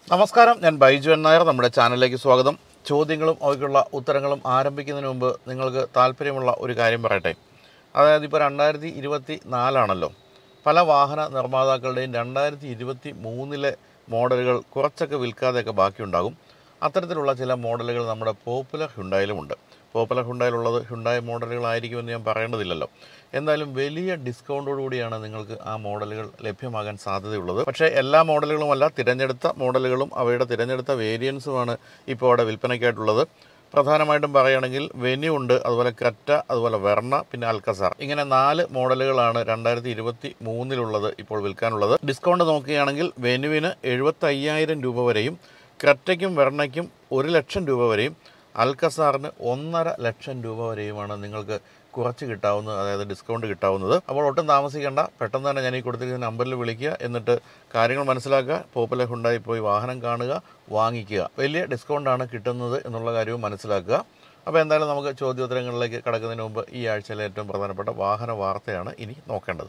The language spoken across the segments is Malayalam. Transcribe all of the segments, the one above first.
നമസ്കാരം, ഞാൻ ബൈജു എൻ നായർ. നമ്മുടെ ചാനലിലേക്ക് സ്വാഗതം. ചോദ്യങ്ങളും അവയ്ക്കുള്ള ഉത്തരങ്ങളും ആരംഭിക്കുന്നതിന് മുമ്പ് നിങ്ങൾക്ക് താല്പര്യമുള്ള ഒരു കാര്യം പറയട്ടെ. അതായത് ഇപ്പോൾ 2024 പല വാഹന നിർമ്മാതാക്കളുടെയും 2023 മോഡലുകൾ കുറച്ചൊക്കെ വിൽക്കാതെയൊക്കെ ബാക്കിയുണ്ടാകും. അത്തരത്തിലുള്ള ചില മോഡലുകൾ നമ്മുടെ പോപ്പുലർ ഹ്യുണ്ടായിലുമുണ്ട്. പോപ്പുലർ ഹ്യുണ്ടായിലുള്ളത് ഹ്യുണ്ടായി മോഡലുകളായിരിക്കുമെന്ന് ഞാൻ പറയേണ്ടതില്ലല്ലോ. എന്തായാലും വലിയ ഡിസ്കൗണ്ടോടുകൂടിയാണ് നിങ്ങൾക്ക് ആ മോഡലുകൾ ലഭ്യമാകാൻ സാധ്യതയുള്ളത്. പക്ഷേ എല്ലാ മോഡലുകളുമല്ല, തിരഞ്ഞെടുത്ത മോഡലുകളും അവയുടെ തിരഞ്ഞെടുത്ത വേരിയൻസുമാണ് ഇപ്പോൾ അവിടെ വിൽപ്പനയ്ക്കായിട്ടുള്ളത്. പ്രധാനമായിട്ടും പറയുകയാണെങ്കിൽ വെന്യൂ ഉണ്ട്, അതുപോലെ ക്രെറ്റ, അതുപോലെ വെർണ, പിന്നെ അൽക്കസാർ. ഇങ്ങനെ 4 മോഡലുകളാണ് 2023 ഇപ്പോൾ വിൽക്കാനുള്ളത്. ഡിസ്കൗണ്ട് നോക്കുകയാണെങ്കിൽ വെന്യൂവിന് 75,000 രൂപ വരെയും, ക്രെറ്റയ്ക്കും വെർണയ്ക്കും 1,00,000 രൂപ വരെയും, അൽക്കസാറിന് 1,50,000 രൂപ വരെയുമാണ് നിങ്ങൾക്ക് കുറച്ച് കിട്ടാവുന്നത്, അതായത് ഡിസ്കൗണ്ട് കിട്ടാവുന്നത്. അപ്പോൾ ഒട്ടും താമസിക്കേണ്ട, പെട്ടെന്ന് തന്നെ ഞാൻ ഈ കൊടുത്തിരിക്കുന്ന നമ്പറിൽ വിളിക്കുക, എന്നിട്ട് കാര്യങ്ങൾ മനസ്സിലാക്കുക, പോപ്പുലർ ഹ്യുണ്ടായി പോയി വാഹനം കാണുക, വാങ്ങിക്കുക. വലിയ ഡിസ്കൗണ്ടാണ് കിട്ടുന്നത് എന്നുള്ള കാര്യവും മനസ്സിലാക്കുക. അപ്പോൾ എന്തായാലും നമുക്ക് ചോദ്യോത്തരങ്ങളിലേക്ക് കടക്കുന്നതിന് മുമ്പ് ഈ ആഴ്ചയിലെ ഏറ്റവും പ്രധാനപ്പെട്ട വാഹന വാർത്തയാണ് ഇനി നോക്കേണ്ടത്.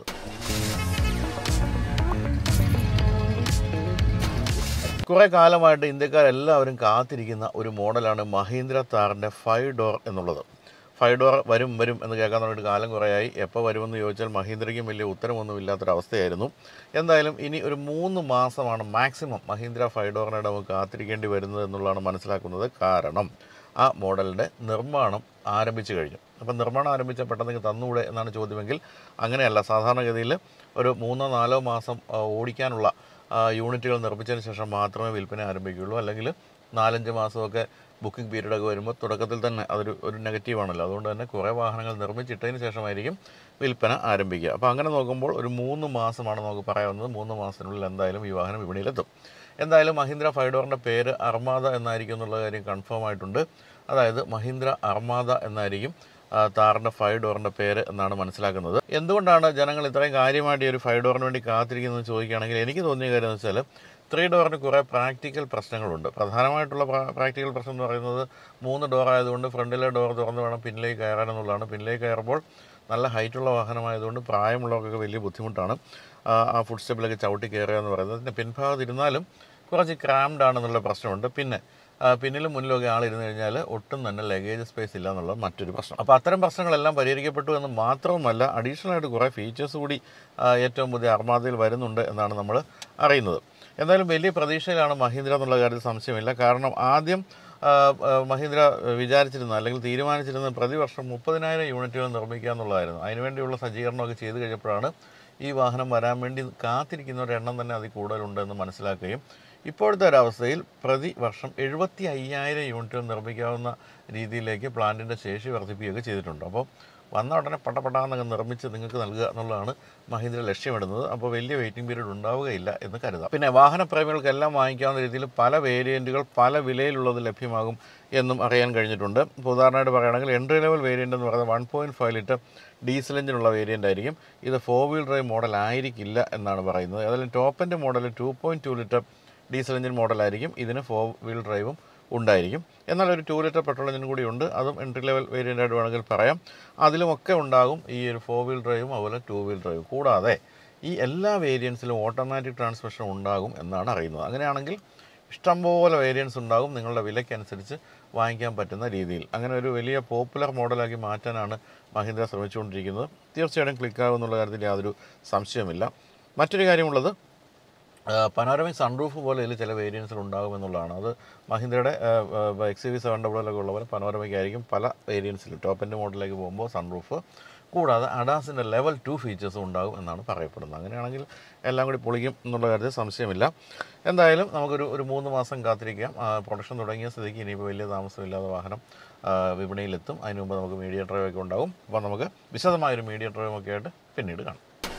കുറേ കാലമായിട്ട് ഇന്ത്യക്കാരെല്ലാവരും കാത്തിരിക്കുന്ന ഒരു മോഡലാണ് മഹീന്ദ്ര താറിൻ്റെ 5 ഡോർ എന്നുള്ളത്. 5 ഡോർ വരും എന്ന് കേൾക്കാൻ തുടങ്ങിയിട്ട് കാലം കുറേയായി. എപ്പോൾ വരുമെന്ന് ചോദിച്ചാൽ മഹീന്ദ്രയ്ക്കും വലിയ ഉത്തരമൊന്നും ഇല്ലാത്തൊരവസ്ഥയായിരുന്നു. എന്തായാലും ഇനി ഒരു 3 മാസമാണ് മാക്സിമം മഹീന്ദ്ര 5 ഡോറിനായിട്ട് നമുക്ക് കാത്തിരിക്കേണ്ടി വരുന്നത് എന്നുള്ളതാണ് മനസ്സിലാക്കുന്നത്. കാരണം ആ മോഡലിൻ്റെ നിർമ്മാണം ആരംഭിച്ചു കഴിഞ്ഞു. അപ്പം നിർമ്മാണം ആരംഭിച്ചാൽ പെട്ടെന്ന് തന്നുകൂടെ എന്നാണ് ചോദ്യമെങ്കിൽ അങ്ങനെയല്ല. സാധാരണഗതിയിൽ ഒരു 3-4 മാസം ഓടിക്കാനുള്ള യൂണിറ്റുകൾ നിർമ്മിച്ചതിന് ശേഷം മാത്രമേ വിൽപ്പന ആരംഭിക്കുകയുള്ളൂ. അല്ലെങ്കിൽ 4-5 മാസമൊക്കെ ബുക്കിംഗ് പീരീഡൊക്കെ വരുമ്പോൾ തുടക്കത്തിൽ തന്നെ അതൊരു നെഗറ്റീവാണല്ലോ. അതുകൊണ്ട് തന്നെ കുറേ വാഹനങ്ങൾ നിർമ്മിച്ചിട്ടതിന് ശേഷമായിരിക്കും വിൽപ്പന ആരംഭിക്കുക. അപ്പോൾ അങ്ങനെ നോക്കുമ്പോൾ ഒരു 3 മാസമാണ് നമുക്ക് പറയാവുന്നത്. 3 മാസത്തിനുള്ളിൽ എന്തായാലും ഈ വാഹനം വിപണിയിലെത്തും. എന്തായാലും മഹീന്ദ്ര 5 ഡോറിൻ്റെ പേര് അർമാദ എന്നായിരിക്കും എന്നുള്ള കാര്യം കൺഫേം ആയിട്ടുണ്ട്. അതായത് മഹീന്ദ്ര അർമാദ എന്നായിരിക്കും താറിൻ്റെ 5 ഡോറിൻ്റെ പേര് എന്നാണ് മനസ്സിലാക്കുന്നത്. എന്തുകൊണ്ടാണ് ജനങ്ങൾ ഇത്രയും കാര്യമായിട്ട് ഈ ഒരു 5 ഡോറിന് വേണ്ടി കാത്തിരിക്കുന്നതെന്ന് ചോദിക്കുകയാണെങ്കിൽ എനിക്ക് തോന്നിയ കാര്യം എന്ന് വെച്ചാൽ 3 ഡോറിന് കുറേ പ്രാക്ടിക്കൽ പ്രശ്നങ്ങളുണ്ട്. പ്രധാനമായിട്ടുള്ള പ്രാക്ടിക്കൽ പ്രശ്നം എന്ന് പറയുന്നത് 3 ഡോർ ആയതുകൊണ്ട് ഫ്രണ്ടിലെ ഡോർ തുറന്ന് വേണം പിന്നിലേക്ക് കയറാനെന്നുള്ളതാണ്. പിന്നിലേക്ക് കയറുമ്പോൾ നല്ല ഹൈറ്റുള്ള വാഹനമായതുകൊണ്ട് പ്രായമുള്ളവർക്കൊക്കെ വലിയ ബുദ്ധിമുട്ടാണ് ആ ഫുഡ് സ്റ്റെപ്പിലൊക്കെ ചവിട്ടി കയറുക എന്ന് പറയുന്നത്. പിന്നെ പിൻഭാഗത്തിരുന്നാലും കുറച്ച് ക്രാംഡ് ആണെന്നുള്ള പ്രശ്നമുണ്ട്. പിന്നെ പിന്നിലും മുന്നിലൊക്കെ ആളിരുന്ന് കഴിഞ്ഞാൽ ഒട്ടും തന്നെ ലഗേജ് സ്പേസ് ഇല്ല എന്നുള്ളത് മറ്റൊരു പ്രശ്നം. അപ്പോൾ അത്തരം പ്രശ്നങ്ങളെല്ലാം പരിഹരിക്കപ്പെട്ടു എന്ന് മാത്രവുമല്ല, അഡീഷണലായിട്ട് കുറേ ഫീച്ചേഴ്സ് കൂടി ഏറ്റവും പുതിയ അർമാദയിൽ വരുന്നുണ്ട് എന്നാണ് നമ്മൾ അറിയുന്നത്. എന്തായാലും വലിയ പ്രതീക്ഷയിലാണ് മഹീന്ദ്ര എന്നുള്ള കാര്യത്തിൽ സംശയമില്ല. കാരണം ആദ്യം മഹീന്ദ്ര വിചാരിച്ചിരുന്ന അല്ലെങ്കിൽ തീരുമാനിച്ചിരുന്നത് പ്രതിവർഷം 30,000 യൂണിറ്റുകൾ നിർമ്മിക്കുക എന്നുള്ളതായിരുന്നു. അതിനുവേണ്ടിയുള്ള സജ്ജീകരണമൊക്കെ ചെയ്ത് കഴിഞ്ഞപ്പോഴാണ് ഈ വാഹനം വരാൻ വേണ്ടി കാത്തിരിക്കുന്നവരുടെ എണ്ണം തന്നെ അതിൽ കൂടുതലുണ്ടെന്ന് മനസ്സിലാക്കുകയും ഇപ്പോഴത്തെ ഒരവസ്ഥയിൽ പ്രതിവർഷം 75,000 യൂണിറ്റുകൾ നിർമ്മിക്കാവുന്ന രീതിയിലേക്ക് പ്ലാന്റിൻ്റെ ശേഷി വർദ്ധിപ്പിക്കുകയൊക്കെ ചെയ്തിട്ടുണ്ട്. അപ്പോൾ വന്ന ഉടനെ പടപടാന്നൊക്കെ നിർമ്മിച്ച് നിങ്ങൾക്ക് നൽകുക എന്നുള്ളതാണ് മഹീന്ദ്ര ലക്ഷ്യമിടുന്നത്. അപ്പോൾ വലിയ വെയിറ്റിംഗ് പീരീഡ് ഉണ്ടാവുകയില്ല എന്ന് കരുതാം. പിന്നെ വാഹനപ്രേമികൾക്കെല്ലാം വാങ്ങിക്കാവുന്ന രീതിയിൽ പല വേരിയൻറ്റുകൾ പല വിലയിലുള്ളത് ലഭ്യമാകും എന്നും അറിയാൻ കഴിഞ്ഞിട്ടുണ്ട്. ഇപ്പോൾ ഉദാഹരണമായിട്ട് പറയുകയാണെങ്കിൽ എൻട്രി ലെവൽ വേരിയൻ്റ് എന്ന് പറയുന്നത് 1.5 ലിറ്റർ ഡീസൽ എഞ്ചിനുള്ള വേരിയൻ്റ് ആയിരിക്കും. ഇത് 4 വീൽ ഡ്രൈവ് മോഡൽ ആയിരിക്കില്ല എന്നാണ് പറയുന്നത്. അതിൽ top end model 2.2 litre diesel engine മോഡലായിരിക്കും. ഇതിന് 4 വീൽ ഡ്രൈവും ഉണ്ടായിരിക്കും. എന്നാൽ ഒരു 2 ലിറ്റർ പെട്രോൾ എഞ്ചിൻ കൂടി ഉണ്ട്. അതും എൻട്രി ലെവൽ വേരിയൻ്റായിട്ട് വേണമെങ്കിൽ പറയാം. അതിലുമൊക്കെ ഉണ്ടാകും ഈ ഒരു 4 വീൽ ഡ്രൈവും അതുപോലെ 2 വീൽ ഡ്രൈവും. കൂടാതെ ഈ എല്ലാ വേരിയൻസിലും ഓട്ടോമാറ്റിക് ട്രാൻസ്മിഷൻ ഉണ്ടാകും എന്നാണ് അറിയുന്നത്. അങ്ങനെയാണെങ്കിൽ ഇഷ്ടംപോലെ വേരിയൻസ് ഉണ്ടാകും നിങ്ങളുടെ വിലയ്ക്കനുസരിച്ച് വാങ്ങിക്കാൻ പറ്റുന്ന രീതിയിൽ. അങ്ങനെ ഒരു വലിയ പോപ്പുലർ മോഡലാക്കി മാറ്റാനാണ് മഹീന്ദ്ര ശ്രമിച്ചുകൊണ്ടിരിക്കുന്നത്. തീർച്ചയായിട്ടും ക്ലിക്കാകും എന്നുള്ള കാര്യത്തിൽ യാതൊരു സംശയമില്ല. മറ്റൊരു കാര്യമുള്ളത്, പനോരമിക് സൺറൂഫ് പോലെ ഇതിൽ ചില വേരിയൻസിൽ ഉണ്ടാകുമെന്നുള്ളതാണ്. അത് മഹീന്ദ്രയുടെ XUV700 ഉള്ള പോലെ പനോരമിക് ആയിരിക്കും പല വേരിയൻസിലും. ടോപ്പ് എൻഡ് മോഡലിലേക്ക് പോകുമ്പോൾ സൺറൂഫ്, കൂടാതെ അഡാസിൻ്റെ ലെവൽ 2 ഫീച്ചേഴ്സും ഉണ്ടാകും എന്നാണ് പറയപ്പെടുന്നത്. അങ്ങനെയാണെങ്കിൽ എല്ലാം കൂടി പൊളിക്കും എന്നുള്ള കാര്യത്തിൽ സംശയമില്ല. എന്തായാലും നമുക്കൊരു 3 മാസം കാത്തിരിക്കാം. പ്രൊഡക്ഷൻ തുടങ്ങിയ സ്ഥിതിക്ക് ഇനിയിപ്പോൾ വലിയ താമസമില്ലാതെ വാഹനം വിപണിയിലെത്തും. അതിന് മുമ്പ് നമുക്ക് മീഡിയ ഡ്രൈവ് ഒക്കെ ഉണ്ടാകും. അപ്പോൾ നമുക്ക് വിശദമായൊരു മീഡിയ ഡ്രൈവൊക്കെ ആയിട്ട് പിന്നീട് കാണാം.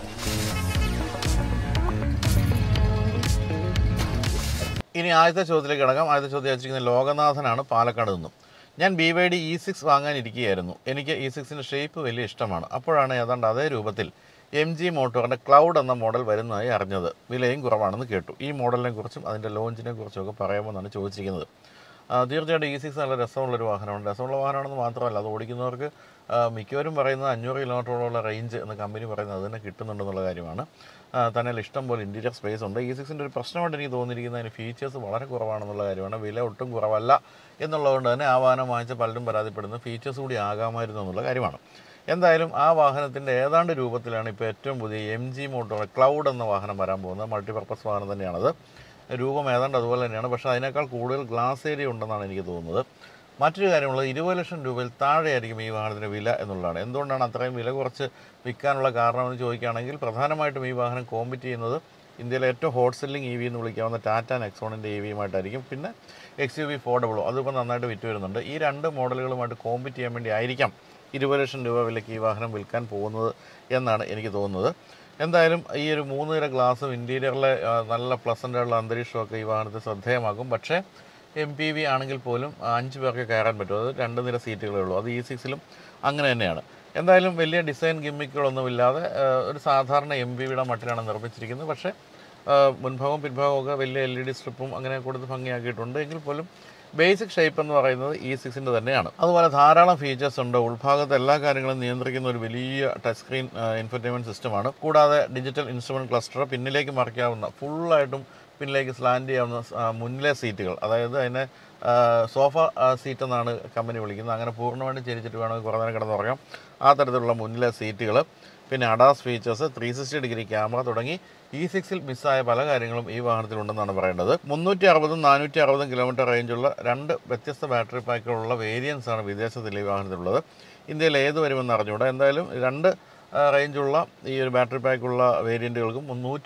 ഇനി ആദ്യത്തെ ചോദ്യത്തിലേക്ക് കിടക്കാം. ആദ്യത്തെ ചോദ്യം അയച്ചിരിക്കുന്നത് ലോകനാഥനാണ്, പാലക്കാട് നിന്നും. ഞാൻ BYD E6 വാങ്ങാനിരിക്കുകയായിരുന്നു. എനിക്ക് E6ൻ്റെ ഷേപ്പ് വലിയ ഇഷ്ടമാണ്. അപ്പോഴാണ് ഏതാണ്ട് അതേ രൂപത്തിൽ MG മോട്ടോറിൻ്റെ ക്ലൗഡ് എന്ന മോഡൽ വരുന്നതായി അറിഞ്ഞത്. വിലയും കുറവാണെന്ന് കേട്ടു. ഈ മോഡലിനെ കുറിച്ചും അതിൻ്റെ ലോഞ്ചിനെ കുറിച്ചുമൊക്കെ പറയാമെന്നാണ് ചോദിച്ചിരിക്കുന്നത്. തീർച്ചയായിട്ടും E6 നല്ല രസമുള്ളൊരു വാഹനമാണ്. രസമുള്ള വാഹനമാണെന്ന് മാത്രമല്ല, അത് ഓടിക്കുന്നവർക്ക് മിക്കവരും പറയുന്നത് 500 കിലോമീറ്ററോളമുള്ള റേഞ്ച് എന്ന് കമ്പനി പറയുന്നത് അത് തന്നെ കിട്ടുന്നുണ്ടെന്നുള്ള കാര്യമാണ്. തന്നെയല്ല ഇഷ്ടം പോലെ ഇൻറ്റീരിയർ സ്പേസ് ഉണ്ട്. E6ൻ്റെ ഒരു പ്രശ്നമായിട്ട് എനിക്ക് തോന്നിയിരിക്കുന്നത് അതിന് ഫീച്ചേഴ്സ് വളരെ കുറവാണെന്നുള്ള കാര്യമാണ്. വില ഒട്ടും കുറവല്ല എന്നുള്ളതുകൊണ്ട് തന്നെ ആ വാഹനം വാങ്ങിച്ച പലരും പരാതിപ്പെടുന്നത് ഫീച്ചേഴ്സ് കൂടി ആകാമായിരുന്നു എന്നുള്ള കാര്യമാണ്. എന്തായാലും ആ വാഹനത്തിൻ്റെ ഏതാണ്ട് രൂപത്തിലാണ് ഇപ്പോൾ ഏറ്റവും പുതിയ MG മോട്ടോർ ക്ലൗഡ് എന്ന വാഹനം വരാൻ പോകുന്നത്. മൾട്ടിപർപ്പസ് വാഹനം തന്നെയാണത്. രൂപം ഏതാണ്ട് അതുപോലെ തന്നെയാണ്, പക്ഷേ അതിനേക്കാൾ കൂടുതൽ ഗ്ലാസ് ഏരിയ ഉണ്ടെന്നാണ് എനിക്ക് തോന്നുന്നത്. മറ്റൊരു കാര്യമുള്ളത് 20 ലക്ഷം രൂപയിൽ താഴെയായിരിക്കും ഈ വാഹനത്തിൻ്റെ വില എന്നുള്ളതാണ്. എന്തുകൊണ്ടാണ് അത്രയും വില കുറച്ച് വിൽക്കാനുള്ള കാരണമെന്ന് ചോദിക്കുകയാണെങ്കിൽ പ്രധാനമായിട്ടും ഈ വാഹനം കോമ്പറ്റ് ചെയ്യുന്നത് ഇന്ത്യയിലെ ഏറ്റവും ഹോട്ട് സെല്ലിംഗ് EV എന്ന് വിളിക്കാവുന്ന ടാറ്റ നെക്സോണിൻ്റെ EVയുമായിട്ടായിരിക്കും. പിന്നെ XUV ഫോർഡബിളോ അതിപ്പോൾ നന്നായിട്ട് വിറ്റ് വരുന്നുണ്ട്. ഈ രണ്ട് മോഡലുകളുമായിട്ട് കോമ്പറ്റ് ചെയ്യാൻ വേണ്ടി ആയിരിക്കാം 20 ലക്ഷം രൂപ വിലയ്ക്ക് ഈ വാഹനം വിൽക്കാൻ പോകുന്നത് എന്നാണ് എനിക്ക് തോന്നുന്നത്. എന്തായാലും ഈ ഒരു 3 നിര ഗ്ലാസും ഇൻറ്റീരിയറിലെ നല്ല പ്ലസൻ്റായുള്ള അന്തരീക്ഷമൊക്കെ ഈ വാഹനത്തെ ശ്രദ്ധേയമാക്കും. പക്ഷേ MPV ആണെങ്കിൽ പോലും 5 പേർക്ക് കയറാൻ പറ്റും. അത് 2 നിര സീറ്റുകളേ ഉള്ളൂ. അത് E6ലും അങ്ങനെ തന്നെയാണ്. എന്തായാലും വലിയ ഡിസൈൻ ഗിമ്മിക്കുകളൊന്നുമില്ലാതെ ഒരു സാധാരണ MPVയുടെ മട്ടിലാണ് നിർമ്മിച്ചിരിക്കുന്നത്. പക്ഷേ മുൻഭാഗവും പിൻഭാഗവും ഒക്കെ വലിയ LED സ്ട്രിപ്പും അങ്ങനെ കൊടുത്ത് ഭംഗിയാക്കിയിട്ടുണ്ട്. എങ്കിൽ പോലും ബേസിക് ഷേപ്പ് എന്ന് പറയുന്നത് E6ൻ്റെ തന്നെയാണ്. അതുപോലെ ധാരാളം ഫീച്ചേഴ്സ് ഉണ്ട്. ഉൾഭാഗത്ത് എല്ലാ കാര്യങ്ങളും നിയന്ത്രിക്കുന്ന ഒരു വലിയ ടച്ച് സ്ക്രീൻ ഇൻഫർടൈൻമെൻറ്റ് സിസ്റ്റമാണ്. കൂടാതെ ഡിജിറ്റൽ ഇൻസ്ട്രുമെൻറ്റ് ക്ലസ്റ്റർ, പിന്നിലേക്ക് മറിക്കാവുന്ന ഫുള്ളായിട്ടും പിന്നിലേക്ക് സ്ലാൻഡ് ചെയ്യാവുന്ന മുന്നിലെ സീറ്റുകൾ, അതായത് അതിനെ സോഫ സീറ്റ് എന്നാണ് കമ്പനി വിളിക്കുന്നത്. അങ്ങനെ പൂർണ്ണമായിട്ടും ചരിച്ചിട്ട് വേണമെങ്കിൽ കുറേ നേരം കിടന്നുറങ്ങാം. ആ തരത്തിലുള്ള മുന്നിലെ സീറ്റുകൾ, പിന്നെ അഡാസ് ഫീച്ചേഴ്സ്, 360 ഡിഗ്രി ക്യാമറ തുടങ്ങി E6ൽ മിസ്സായ പല കാര്യങ്ങളും ഈ വാഹനത്തിലുണ്ടെന്നാണ് പറയേണ്ടത്. 360 460 കിലോമീറ്റർ റേഞ്ചുള്ള 2 വ്യത്യസ്ത ബാറ്ററി പാക്കുകളുള്ള വേരിയൻസ് ആണ് വിദേശത്തിൽ ഈ വാഹനത്തിലുള്ളത്. ഇന്ത്യയിൽ ഏത് വരുമെന്ന് അറിഞ്ഞുകൂടാ. എന്തായാലും 2 റേഞ്ചുള്ള ഈ ഒരു ബാറ്ററി പാക്കുള്ള വേരിയൻറ്റുകൾക്കും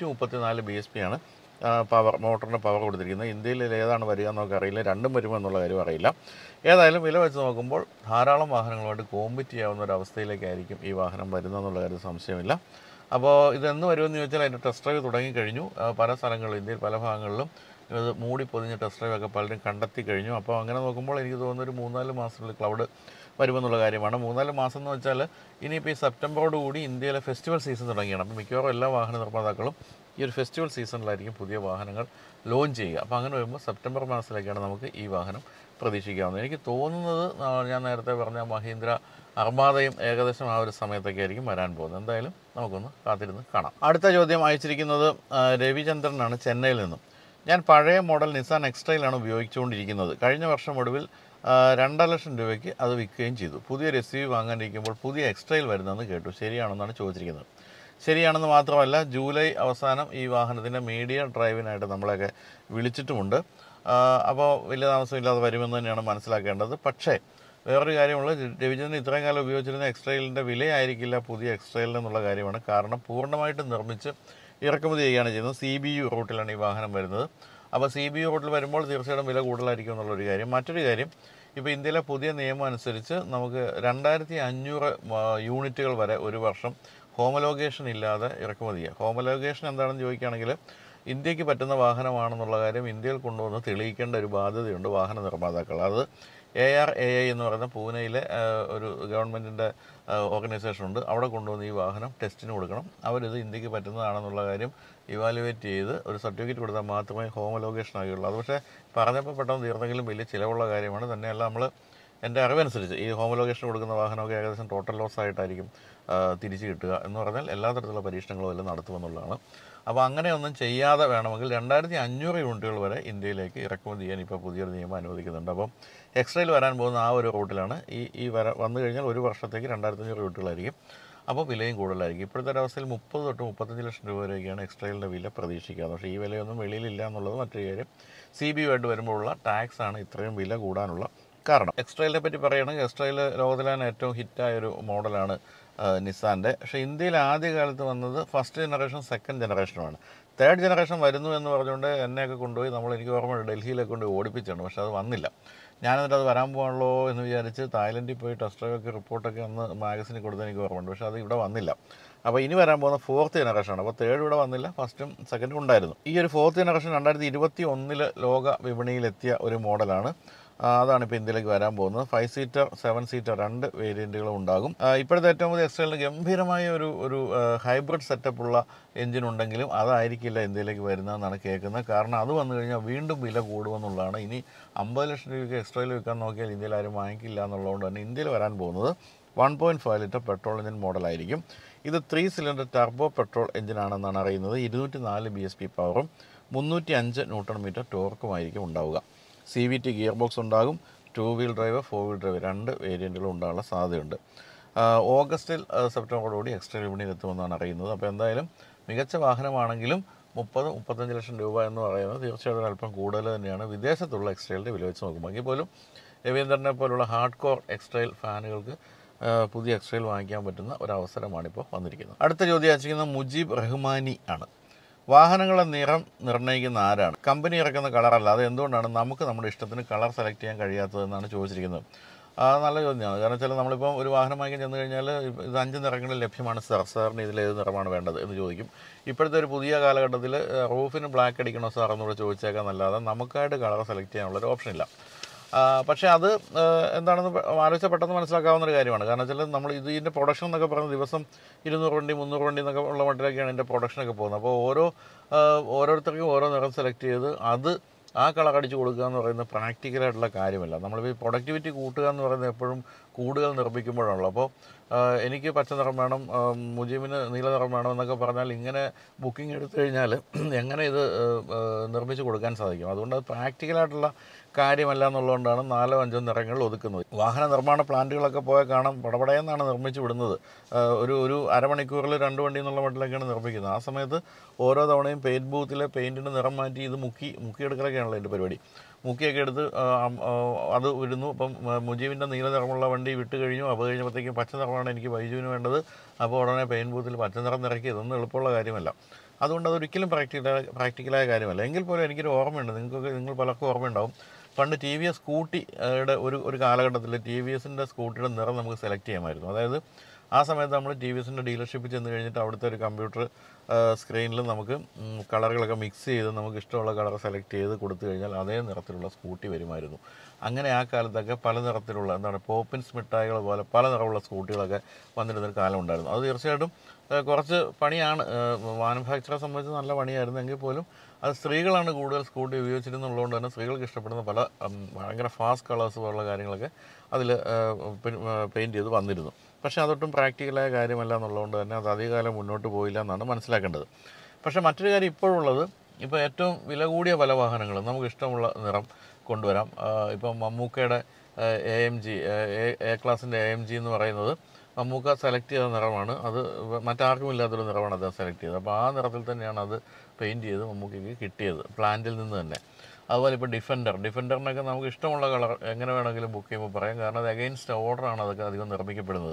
134 BHP ആണ് മോട്ടറിൻ്റെ പവർ കൊടുത്തിരിക്കുന്നത്. ഇന്ത്യയിൽ ഏതാണ് വരിക എന്നൊക്കെ അറിയില്ല. രണ്ടും വരുമോ എന്നുള്ള കാര്യം അറിയില്ല. ഏതായാലും വില വെച്ച് നോക്കുമ്പോൾ ധാരാളം വാഹനങ്ങളുമായിട്ട് കോമ്പറ്റ് ചെയ്യാവുന്ന ഒരു അവസ്ഥയിലേക്കായിരിക്കും ഈ വാഹനം വരുന്നതെന്നുള്ള കാര്യം സംശയമില്ല. അപ്പോൾ ഇതെന്ന് വരുമെന്ന് ചോദിച്ചാൽ അതിൻ്റെ ടെസ്റ്റ് ഡ്രൈവ് തുടങ്ങിക്കഴിഞ്ഞു. പല സ്ഥലങ്ങളിലും ഇന്ത്യയിൽ പല ഭാഗങ്ങളിലും ഇത് മൂടി പൊതിഞ്ഞ ടെസ്റ്റ് ഡ്രൈവൊക്കെ പലരും കണ്ടെത്തി കഴിഞ്ഞു. അപ്പോൾ അങ്ങനെ നോക്കുമ്പോൾ എനിക്ക് തോന്നുന്ന ഒരു 3-4 മാസത്തിനുള്ളിൽ ക്ലൗഡ് വരുമെന്നുള്ള കാര്യമാണ്. 3-4 മാസം എന്ന് വെച്ചാൽ ഇനിയിപ്പോൾ ഈ സെപ്റ്റംബറോടുകൂടി ഇന്ത്യയിലെ ഫെസ്റ്റിവൽ സീസൺ തുടങ്ങിയാണ്. അപ്പോൾ മിക്കവാറും എല്ലാ വാഹന നിർമ്മാതാക്കളും ഈ ഒരു ഫെസ്റ്റിവൽ സീസണിലായിരിക്കും പുതിയ വാഹനങ്ങൾ ലോഞ്ച് ചെയ്യുക. അപ്പോൾ അങ്ങനെ വരുമ്പോൾ സെപ്റ്റംബർ മാസത്തിലേക്കാണ് നമുക്ക് ഈ വാഹനം പ്രതീക്ഷിക്കാവുന്നത്. എനിക്ക് തോന്നുന്നത് ഞാൻ നേരത്തെ പറഞ്ഞ മഹീന്ദ്ര അർമാദയും ഏകദേശം ആ ഒരു സമയത്തൊക്കെ ആയിരിക്കും വരാൻ പോകുന്നത്. എന്തായാലും നമുക്കൊന്ന് കാത്തിരുന്ന് കാണാം. അടുത്ത ചോദ്യം അയച്ചിരിക്കുന്നത് രവിചന്ദ്രനാണ്, ചെന്നൈയിൽ നിന്നും. ഞാൻ പഴയ മോഡൽ നിസാൻ എക്സ്ട്രയിലാണ് ഉപയോഗിച്ചുകൊണ്ടിരിക്കുന്നത്. കഴിഞ്ഞ വർഷം ഒടുവിൽ 2.5 ലക്ഷം രൂപയ്ക്ക് അത് വിൽക്കുകയും ചെയ്തു. പുതിയൊരു SUV വാങ്ങാനിരിക്കുമ്പോൾ പുതിയ എക്സ്ട്രയിൽ വരുന്നതെന്ന് കേട്ടു. ശരിയാണെന്നാണ് ചോദിച്ചിരിക്കുന്നത്. ശരിയാണെന്ന് മാത്രമല്ല, ജൂലൈ അവസാനം ഈ വാഹനത്തിൻ്റെ മീഡിയ ഡ്രൈവിനായിട്ട് നമ്മളെയൊക്കെ വിളിച്ചിട്ടുമുണ്ട്. അപ്പോൾ വലിയ താമസമില്ലാതെ വരുമെന്ന് തന്നെയാണ് മനസ്സിലാക്കേണ്ടത്. പക്ഷേ വേറൊരു കാര്യമുള്ളത്, രവിചന്ദ്രൻ ഇത്രയും കാലം ഉപയോഗിച്ചിരുന്ന എക്സ്ട്രയിലിൻ്റെ വിലയായിരിക്കില്ല പുതിയ എക്സ്ട്രയിൽ എന്നുള്ള കാര്യമാണ്. കാരണം പൂർണ്ണമായിട്ടും നിർമ്മിച്ച് ഇറക്കുമതി ചെയ്യുകയാണ് ചെയ്യുന്നത്. CBU റൂട്ടിലാണ് ഈ വാഹനം വരുന്നത്. അപ്പോൾ CBU റൂട്ടിൽ വരുമ്പോൾ തീർച്ചയായിട്ടും വില കൂടുതലായിരിക്കും എന്നുള്ളൊരു കാര്യം. മറ്റൊരു കാര്യം, ഇപ്പോൾ ഇന്ത്യയിലെ പുതിയ നിയമം അനുസരിച്ച് നമുക്ക് 2500 യൂണിറ്റുകൾ വരെ ഒരു വർഷം ഹോമലോഗേഷൻ ഇല്ലാതെ ഇറക്കുമതി ചെയ്യാം. ഹോമലോഗേഷൻ എന്താണെന്ന് ചോദിക്കുകയാണെങ്കിൽ ഇന്ത്യക്ക് പറ്റുന്ന വാഹനമാണെന്നുള്ള കാര്യം ഇന്ത്യയിൽ കൊണ്ടുവന്ന് തെളിയിക്കേണ്ട ഒരു ബാധ്യതയുണ്ട് വാഹന നിർമ്മാതാക്കൾ. അത് ARAI എന്ന് പറയുന്ന പൂനെയിലെ ഒരു ഗവൺമെൻറ്റിൻ്റെ ഓർഗനൈസേഷൻ ഉണ്ട്. അവിടെ കൊണ്ടുവന്ന് ഈ വാഹനം ടെസ്റ്റിന് കൊടുക്കണം. അവരിത് ഇന്ത്യക്ക് പറ്റുന്നതാണെന്നുള്ള കാര്യം ഇവാലുവേറ്റ് ചെയ്ത് ഒരു സർട്ടിഫിക്കറ്റ് കൊടുത്താൽ മാത്രമേ ഹോമലോഗേഷൻ ആകുകയുള്ളൂ. അത് പക്ഷേ പറഞ്ഞപ്പോൾ പെട്ടെന്ന് തീർന്നെങ്കിലും വലിയ ചിലവുള്ള കാര്യമാണ്. തന്നെയല്ല, നമ്മൾ എൻ്റെ അറിവനുസരിച്ച് ഈ ഹോമലോഗേഷൻ കൊടുക്കുന്ന വാഹനമൊക്കെ ഏകദേശം ടോട്ടൽ ലോസ് ആയിട്ടായിരിക്കും തിരിച്ച് കിട്ടുക. എന്ന് പറഞ്ഞാൽ എല്ലാ തരത്തിലുള്ള പരീക്ഷണങ്ങളും എല്ലാം നടത്തുമെന്നുള്ളതാണ്. അപ്പോൾ അങ്ങനെയൊന്നും ചെയ്യാതെ വേണമെങ്കിൽ 2500 യൂണിറ്റുകൾ വരെ ഇന്ത്യയിലേക്ക് ഇറക്കുമതി ചെയ്യാൻ ഇപ്പോൾ പുതിയൊരു നിയമം അനുവദിക്കുന്നുണ്ട്. അപ്പം എക്സ്ട്രയിൽ വരാൻ പോകുന്ന ആ ഒരു റൂട്ടിലാണ് വന്നു കഴിഞ്ഞാൽ ഒരു വർഷത്തേക്ക് 2500 യൂണിറ്റുകളായിരിക്കും. അപ്പോൾ വിലയും കൂടുതലായിരിക്കും. ഇപ്പോഴത്തെ ഒരവസ്ഥയിൽ 30 തൊട്ട് 35 ലക്ഷം രൂപ വരെയൊക്കെയാണ് എക്സ്ട്രയിലിൻ്റെ വില പ്രതീക്ഷിക്കുന്നത്. പക്ഷേ ഈ വിലയൊന്നും വെളിയിലില്ല എന്നുള്ളത് മറ്റൊരു കാര്യം. CBU ആയിട്ട് വരുമ്പോഴുള്ള ടാക്സാണ് ഇത്രയും വില കൂടാനുള്ള കാരണം. എക്സ്ട്രയിലിനെ പറ്റി പറയുകയാണെങ്കിൽ എക്സ്ട്രയിൽ ലോകത്തിലെ ഏറ്റവും ഹിറ്റായൊരു മോഡലാണ് നിസാൻ്റെ. പക്ഷേ ഇന്ത്യയിൽ ആദ്യകാലത്ത് വന്നത് ഫസ്റ്റ് ജനറേഷൻ, സെക്കൻഡ് ജനറേഷനുമാണ്. തേർഡ് ജനറേഷൻ വരുന്നു എന്ന് പറഞ്ഞുകൊണ്ട് എന്നെയൊക്കെ കൊണ്ടുപോയി എനിക്ക് ഓർമ്മയുണ്ട്, ഡൽഹിയിലൊക്കെ കൊണ്ട് ഓടിപ്പിച്ചാണ്. പക്ഷേ അത് വന്നില്ല. ഞാനെന്നിട്ട് അത് വരാൻ പോകാനുള്ളൂ എന്ന് വിചാരിച്ച് തായ്ലൻഡിൽ പോയി ടെസ്റ്റ് ഡ്രൈവൊക്കെ റിപ്പോർട്ടൊക്കെ അന്ന് മാഗസിനിൽ കൊടുത്ത് എനിക്ക് ഓർമ്മയുണ്ട്. പക്ഷേ അത് ഇവിടെ വന്നില്ല. അപ്പോൾ ഇനി വരാൻ പോകുന്ന 4th ജനറേഷനാണ്. അപ്പോൾ തേർഡ് ഇവിടെ വന്നില്ല, ഫസ്റ്റും സെക്കൻഡും ഉണ്ടായിരുന്നു. ഈ ഒരു 4th ജനറേഷൻ 2021 ലോക വിപണിയിലെത്തിയ ഒരു മോഡലാണ്. അതാണ് ഇപ്പോൾ ഇന്ത്യയിലേക്ക് വരാൻ പോകുന്നത്. 5 സീറ്റർ 7 സീറ്റർ 2 വേരിയൻറ്റുകളും ഉണ്ടാകും. ഇപ്പോഴത്തെ ഏറ്റവും പുതിയ എക്സ്ട്രയിലിന് ഗംഭീരമായ ഒരു ഹൈബ്രിഡ് സെറ്റപ്പുള്ള എഞ്ചിൻ ഉണ്ടെങ്കിലും അതായിരിക്കില്ല ഇന്ത്യയിലേക്ക് വരുന്നതെന്നാണ് കേൾക്കുന്നത്. കാരണം അത് വന്നു കഴിഞ്ഞാൽ വീണ്ടും വില കൂടുമെന്നുള്ളതാണ്. ഇനി 50 ലക്ഷം രൂപയ്ക്ക് എക്സ്ട്രയിൽ വിൽക്കാൻ നോക്കിയാൽ ഇന്ത്യയിൽ ആരും വാങ്ങിക്കില്ല എന്നുള്ളതുകൊണ്ട് തന്നെ ഇന്ത്യയിൽ വരാൻ പോകുന്നത് 1.5 ലിറ്റർ പെട്രോൾ എഞ്ചിൻ മോഡലായിരിക്കും. ഇത് 3 സിലിണ്ടർ ടർബോ പെട്രോൾ എഞ്ചിനാണെന്നാണ് അറിയുന്നത്. 204 bhp പവറും 305 ന്യൂട്ടൺ മീറ്റർ ടോർക്കുമായിരിക്കും ഉണ്ടാവുക. CVT ഗിയർ ബോക്സ് ഉണ്ടാകും. 2 വീൽ ഡ്രൈവ് 4 വീൽ ഡ്രൈവ് 2 വേരിയൻറ്റുകളും ഉണ്ടാകാനുള്ള സാധ്യതയുണ്ട്. ഓഗസ്റ്റിൽ സെപ്റ്റംബറോടുകൂടി എക്സ്ട്രാ വിപണിയിൽ എത്തുമെന്നാണ് അറിയുന്നത്. അപ്പോൾ എന്തായാലും മികച്ച വാഹനമാണെങ്കിലും 30-35 ലക്ഷം രൂപ എന്ന് പറയുന്നത് തീർച്ചയായിട്ടും അല്പം കൂടുതൽ തന്നെയാണ് വിദേശത്തുള്ള എക്സ്ട്രയിലിൻ്റെ വില വെച്ച് നോക്കുമ്പോൾ. എങ്കിൽ പോലും രവീന്ദ്രനെ പോലുള്ള ഹാർഡ് കോർ എക്സ്ട്രയിൽ ഫാനുകൾക്ക് പുതിയ എക്സ്ട്രയിൽ വാങ്ങിക്കാൻ പറ്റുന്ന ഒരവസരമാണിപ്പോൾ വന്നിരിക്കുന്നത്. അടുത്ത ചോദ്യം അയച്ചിരിക്കുന്നത് മുജീബ് റഹ്മാനി ആണ്. വാഹനങ്ങളുടെ നിറം നിർണ്ണയിക്കുന്ന ആരാണ്? കമ്പനി ഇറക്കുന്ന കളറല്ല, അത് എന്തുകൊണ്ടാണ് നമുക്ക് നമ്മുടെ ഇഷ്ടത്തിന് കളർ സെലക്ട് ചെയ്യാൻ കഴിയാത്തതെന്നാണ് ചോദിച്ചിരിക്കുന്നത്. നല്ല ചോദ്യമാണ്. കാരണം വെച്ചാൽ നമ്മളിപ്പോൾ ഒരു വാഹനം വാങ്ങിക്കാൻ ചെന്ന് കഴിഞ്ഞാൽ ഇത് 5 നിറങ്ങളിൽ ലഭ്യമാണ് സാർ, സാറിന് ഇതിലേത് നിറമാണ് വേണ്ടത് എന്ന് ചോദിക്കും. ഇപ്പോഴത്തെ ഒരു പുതിയ കാലഘട്ടത്തിൽ റൂഫിന് ബ്ലാക്ക് അടിക്കണോ സാർ എന്നൂടെ ചോദിച്ചേക്കാൻ നല്ലാതെ നമുക്കായിട്ട് കളർ സെലക്ട് ചെയ്യാനുള്ളൊരു ഓപ്ഷനില്ല. പക്ഷേ അത് എന്താണെന്ന് ആലോചിച്ചാൽ പെട്ടെന്ന് മനസ്സിലാക്കാവുന്ന ഒരു കാര്യമാണ്. കാരണം വെച്ചാൽ നമ്മൾ ഇതിൻ്റെ പ്രൊഡക്ഷൻ എന്നൊക്കെ പറയുന്ന ദിവസം 200 വണ്ടി 300 വണ്ടി എന്നൊക്കെ ഉള്ള മട്ടിലൊക്കെയാണ് ഇതിൻ്റെ പ്രൊഡക്ഷനൊക്കെ പോകുന്നത്. അപ്പോൾ ഓരോരുത്തർക്കും ഓരോ നിറം സെലക്ട് ചെയ്ത് അത് ആ കളർ അടിച്ച് കൊടുക്കുക എന്ന് പറയുന്നത് പ്രാക്ടിക്കലായിട്ടുള്ള കാര്യമല്ല. നമ്മളിപ്പോൾ ഈ പ്രൊഡക്ടിവിറ്റി കൂട്ടുക എന്ന് പറയുന്നത് എപ്പോഴും കൂടുതൽ നിർമ്മിക്കുമ്പോഴാണല്ലോ. അപ്പോൾ എനിക്ക് പച്ച നിറം വേണം, മുജീബിന് നീല നിറം വേണം എന്നൊക്കെ പറഞ്ഞാൽ ഇങ്ങനെ ബുക്കിംഗ് എടുത്തു കഴിഞ്ഞാൽ എങ്ങനെ ഇത് നിർമ്മിച്ച് കൊടുക്കാൻ സാധിക്കും? അതുകൊണ്ട് അത് പ്രാക്ടിക്കലായിട്ടുള്ള കാര്യമല്ല എന്നുള്ളതുകൊണ്ടാണ് 4-5 നിറങ്ങളിൽ ഒതുക്കുന്നത്. വാഹന നിർമ്മാണ പ്ലാന്റുകളൊക്കെ പോയാൽ കാണാം പടപടയെന്നാണ് നിർമ്മിച്ച് വിടുന്നത്. ഒരു അരമണിക്കൂറിൽ 2 വണ്ടി എന്നുള്ള മട്ടിലൊക്കെയാണ് നിർമ്മിക്കുന്നത്. ആ സമയത്ത് ഓരോ തവണയും പെയിൻറ്റ് ബൂത്തിലെ പെയിൻറ്റിൻ്റെ നിറം മാറ്റി ഇത് മുക്കിയെടുക്കലൊക്കെയാണല്ലോ എൻ്റെ പരിപാടി. മുക്കിയൊക്കെ എടുത്ത് അത് വിടുന്നു. അപ്പം മുജീബിൻ്റെ നീല നിറമുള്ള വണ്ടി വിട്ട് കഴിഞ്ഞു. അപ്പോൾ കഴിഞ്ഞപ്പോഴത്തേക്കും പച്ച നിറമാണ് എനിക്ക് വൈജുവിന് വേണ്ടത്. അപ്പോൾ ഉടനെ പെയിൻറ്റ് ബൂത്തിൽ പച്ച നിറം നിറക്കി. ഇതൊന്നും എളുപ്പമുള്ള കാര്യമല്ല. അതുകൊണ്ട് അതൊരിക്കലും പ്രാക്ടിക്കലായ കാര്യമല്ല. എങ്കിൽ പോലും എനിക്കൊരു ഓർമ്മയുണ്ട്, നിങ്ങൾ പലർക്കും ഓർമ്മയുണ്ടാവും. പണ്ട് TVS സ്കൂട്ടിയുടെ ഒരു കാലഘട്ടത്തിൽ TVSൻ്റെ സ്കൂട്ടിയുടെ നിറം നമുക്ക് സെലക്ട് ചെയ്യാമായിരുന്നു. അതായത് ആ സമയത്ത് നമ്മൾ TVSൻ്റെ ഡീലർഷിപ്പിൽ ചെന്ന് കഴിഞ്ഞിട്ട് അവിടുത്തെ ഒരു കമ്പ്യൂട്ടർ സ്ക്രീനിൽ നമുക്ക് കളറുകളൊക്കെ മിക്സ് ചെയ്ത് നമുക്ക് ഇഷ്ടമുള്ള കളർ സെലക്ട് ചെയ്ത് കൊടുത്തു കഴിഞ്ഞാൽ അതേ നിറത്തിലുള്ള സ്കൂട്ടി വരുമായിരുന്നു. അങ്ങനെ ആ കാലത്തൊക്കെ പല നിറത്തിലുള്ള പോപ്പിൻസ് മിഠായികൾ പോലെ പല നിറമുള്ള സ്കൂട്ടികളൊക്കെ വന്നിരുന്നൊരു കാലം ഉണ്ടായിരുന്നു. അത് തീർച്ചയായിട്ടും കുറച്ച് പണിയാണ്, മാനുഫാക്ചറെ സംബന്ധിച്ച് നല്ല പണിയായിരുന്നു. എങ്കിൽ പോലും അത് സ്ത്രീകളാണ് കൂടുതൽ സ്കൂട്ടി ഉപയോഗിച്ചിരുന്നുള്ളതുകൊണ്ട് തന്നെ സ്ത്രീകൾക്ക് ഇഷ്ടപ്പെടുന്ന പല ഭയങ്കര ഫാസ്റ്റ് കളേഴ്സ് പോലുള്ള കാര്യങ്ങളൊക്കെ അതിൽ പെയിൻറ്റ് ചെയ്ത് വന്നിരുന്നു. പക്ഷേ അതൊട്ടും പ്രാക്ടിക്കലായ കാര്യമല്ല എന്നുള്ളതുകൊണ്ട് തന്നെ അത് അധികകാലം മുന്നോട്ട് പോയില്ല എന്നാണ് മനസ്സിലാക്കേണ്ടത്. പക്ഷേ മറ്റൊരു കാര്യം ഇപ്പോഴുള്ളത്, ഇപ്പോൾ ഏറ്റവും വില കൂടിയ പല വാഹനങ്ങളും നമുക്ക് ഇഷ്ടമുള്ള നിറം കൊണ്ടുവരാം. ഇപ്പം മമ്മൂക്കയുടെ AMG എ ക്ലാസിൻ്റെ AMG എന്ന് പറയുന്നത് മമ്മൂക്ക സെലക്ട് ചെയ്ത നിറമാണ്. അത് മറ്റാർക്കും ഇല്ലാത്തൊരു നിറമാണ് അദ്ദേഹം സെലക്ട് ചെയ്തത്. അപ്പോൾ ആ നിറത്തിൽ തന്നെയാണ് അത് പെയിൻറ്റ് ചെയ്ത് മമ്മൂക്കയ്ക്ക് കിട്ടിയത് പ്ലാന്റിൽ നിന്ന് തന്നെ. അതുപോലെ ഇപ്പോൾ ഡിഫൻഡറിനൊക്കെ നമുക്ക് ഇഷ്ടമുള്ള കളർ എങ്ങനെ വേണമെങ്കിലും ബുക്ക് ചെയ്യുമ്പോൾ പറയാം. കാരണം അത് അഗെയിൻസ്റ്റ് ഓർഡറാണ് അതൊക്കെ അധികം നിർമ്മിക്കപ്പെടുന്നത്.